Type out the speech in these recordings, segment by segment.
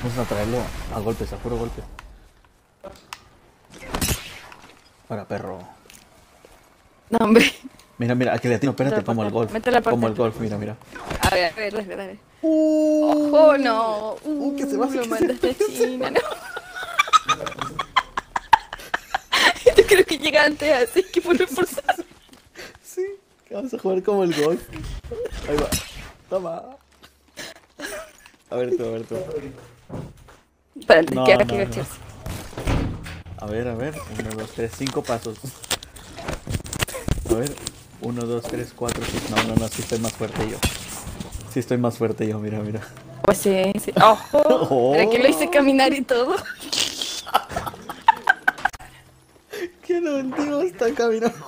Vamos a traerlo a golpes, a puro golpe. Para perro. No, hombre. Mira, mira, aquí le atino, espérate, como el golf. Métela por Como el dentro. golf, mira, mira. A ver, dale, dale. ¡Oh, no! Que se va, Lo que se mandaste a va, que se China, ¿no? Yo creo que llega antes así que por reforzar. Sí, que vamos a jugar como el golf. Ahí va. Toma. A ver tú, a ver tú. Espérate, No, que haga no, que no. agacharse. A ver, 1, 2, 3, 5 pasos. A ver, 1, 2, 3, 4, 5. No, no, no, sí estoy más fuerte yo. Sí estoy más fuerte yo, mira, mira. Pues sí, sí. ¡Ojo! Pero que lo hice caminar y todo. ¡Qué mentira está caminando!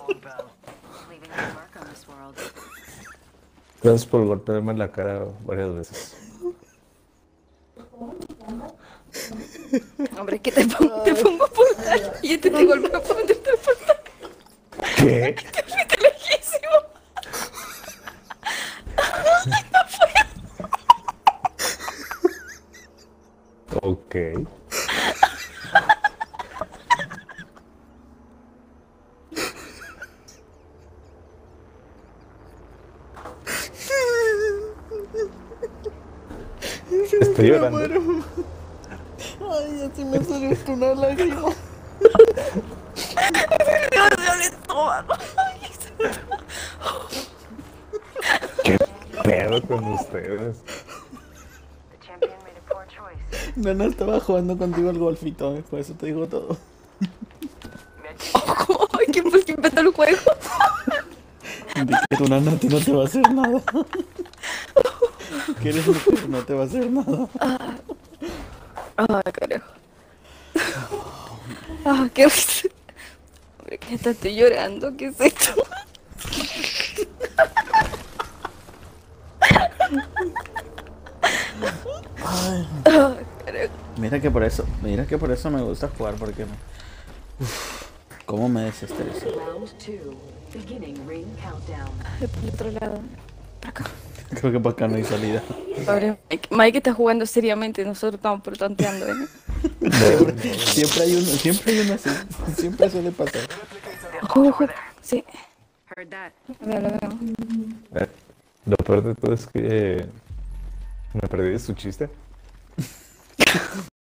Gracias por golpearme en la cara varias veces. Hombre, que te pongo por tal y este te golpea por dentro del portal. ¿Qué? Te fuiste lejísimo. Ok. Estoy Me llorando. muero. Ay, así me salió hasta una lágrima. Me duele el estómago. ¿Qué pedo con ustedes? Nana estaba jugando contigo al golfito, por eso te digo todo. Ay, ¿quién fue el que inventó el juego? Di que tu nana a ti no te va a hacer nada. Que eres mujer, no te va a hacer nada. Ay, carajo. Ah, qué risa. Hombre, que hasta estoy llorando, ¿qué es esto? Ay, Ay, carajo. mira que por eso me gusta jugar, porque cómo me desestreso. Ay, por el otro lado. Por acá. Creo que para acá no hay salida. Pobre Mike. Mike está jugando seriamente, nosotros estamos protonteando, ¿eh? Siempre hay uno así. Siempre suele pasar. Ojo, ojo. Sí. Lo veo. Lo peor de todo es que me perdí de su chiste.